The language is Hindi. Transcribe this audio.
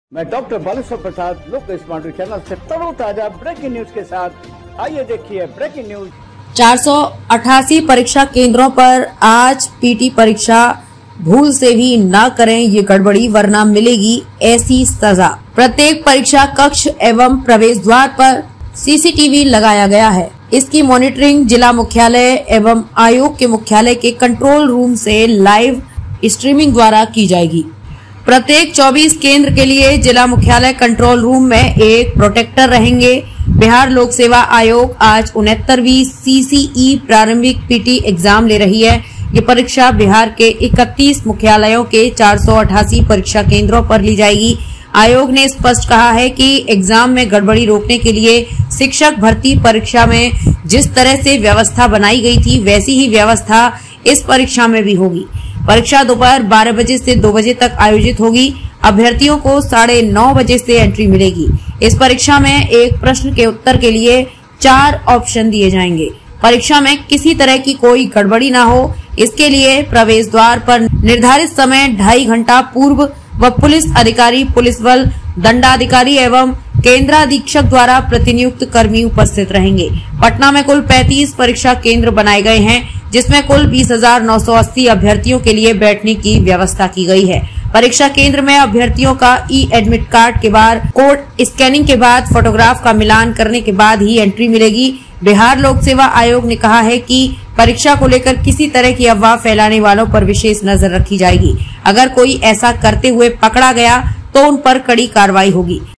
मैं डॉक्टर बालेश्वर प्रसाद लोक स्मार्ट चैनल से ताजा ब्रेकिंग न्यूज के साथ आइए देखिए ब्रेकिंग न्यूज। 488 परीक्षा केंद्रों पर आज पीटी परीक्षा भूल से भी न करें ये गड़बड़ी वरना मिलेगी ऐसी सजा। प्रत्येक परीक्षा कक्ष एवं प्रवेश द्वार पर सीसीटीवी लगाया गया है। इसकी मॉनिटरिंग जिला मुख्यालय एवं आयोग के मुख्यालय के कंट्रोल रूम से लाइव स्ट्रीमिंग द्वारा की जाएगी। प्रत्येक 24 केंद्र के लिए जिला मुख्यालय कंट्रोल रूम में एक प्रोटेक्टर रहेंगे। बिहार लोक सेवा आयोग आज 69वीं CCE प्रारंभिक पीटी एग्जाम ले रही है। ये परीक्षा बिहार के 31 मुख्यालयों के 488 परीक्षा केंद्रों पर ली जाएगी। आयोग ने स्पष्ट कहा है कि एग्जाम में गड़बड़ी रोकने के लिए शिक्षक भर्ती परीक्षा में जिस तरह से व्यवस्था बनाई गई थी वैसी ही व्यवस्था इस परीक्षा में भी होगी। परीक्षा दोपहर 12 बजे से 2 बजे तक आयोजित होगी। अभ्यर्थियों को 9:30 बजे से एंट्री मिलेगी। इस परीक्षा में एक प्रश्न के उत्तर के लिए 4 ऑप्शन दिए जाएंगे। परीक्षा में किसी तरह की कोई गड़बड़ी ना हो, इसके लिए प्रवेश द्वार पर निर्धारित समय 2.5 घंटा पूर्व व पुलिस अधिकारी, पुलिस बल, दंडाधिकारी एवं केंद्राधीक्षक द्वारा प्रतिनियुक्त कर्मी उपस्थित रहेंगे। पटना में कुल 35 परीक्षा केंद्र बनाए गए हैं, जिसमें कुल 20,980 अभ्यर्थियों के लिए बैठने की व्यवस्था की गई है। परीक्षा केंद्र में अभ्यर्थियों का एडमिट कार्ड के बाद कोड स्कैनिंग के बाद फोटोग्राफ का मिलान करने के बाद ही एंट्री मिलेगी। बिहार लोक सेवा आयोग ने कहा है कि परीक्षा को लेकर किसी तरह की अफवाह फैलाने वालों पर विशेष नजर रखी जाएगी। अगर कोई ऐसा करते हुए पकड़ा गया तो उन पर कड़ी कार्रवाई होगी।